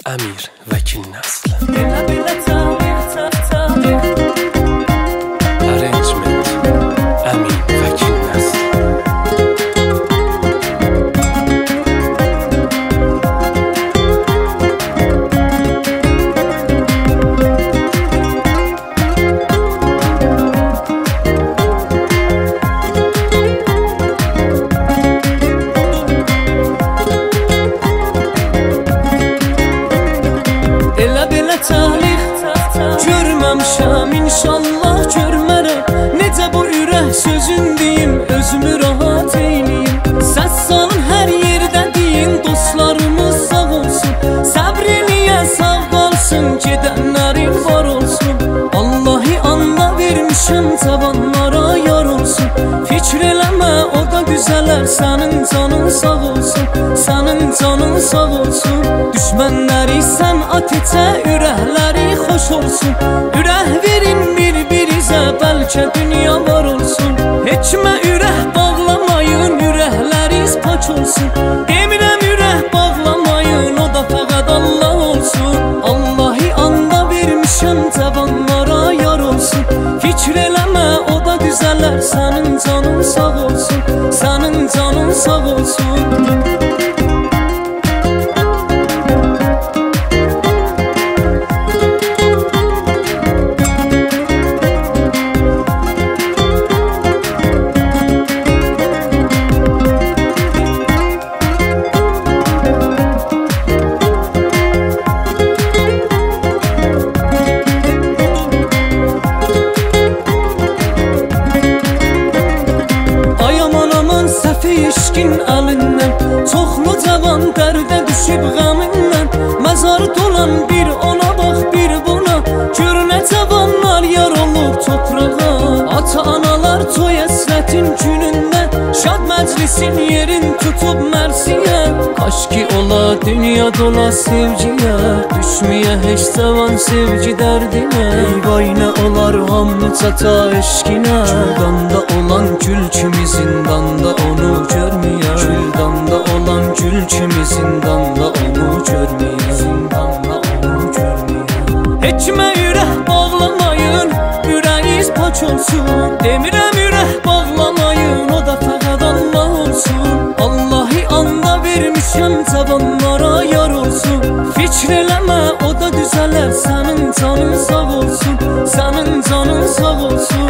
Əmir Vəkil nəsli. Arrangement Əmir Vəkil nəsli. Görməmişəm, inşallah görmərəm. Necə bu ürək sözün deyim, özümü rahat eyləyim. Səs salın hər yerdə deyin, dostlarımız sağ olsun. Səbr eləyə sağ qalsın, gedənlərin var olsun. Allahi anla vermişəm, cavanlara yar olsun. Fikr eləmə, o da güzələr, sənin canın sağ olsun. Sənin canın sağ olsun. Düşmənləri sən ateçə, ürəkləri xoş olsun. Ürək verin bir-birizə, bəlkə dünya var olsun. Heçmə ürək bağlamayın, ürəkləriz pak olsun. Demirəm ürək bağlamayın, o da fəqət Allah olsun. Allahi anda vermişəm, cavanlara yar olsun. Fikr eləmə, o da güzələr, sənin canın sağ olsun. Sənin canın sağ olsun. İşkin əlindən çoxlu cavan dərdə düşüb qəmindən. Məzarı dolan bir ona bax bir buna, gör nə cavanlar yar olub toprağa. Ata-analar toy əsrətin günündə, şad məclisin yerin tutub mərsiyə. Kaş ki ola dünya dola sevgiyə, düşməyə heç cavan sevgi dərdinə. Vay nə olar hamı çata eşkinə, güldanda olan gül kimi zindanda onu görməyə. Güldanda olan gül kimi zindanda onu görməyə. Zindanda onu görməyə. Heçmə ürək bağlamayın, ürəyiz pak olsun. Demirəm ürək bağlamayın, o da fəqət Allah olsun. Allahi anda vermişəm, cavanlara yar olsun. Fikr eləmə, o da düzələr, sənin canın sağ olsun. Sənin canın sağ olsun.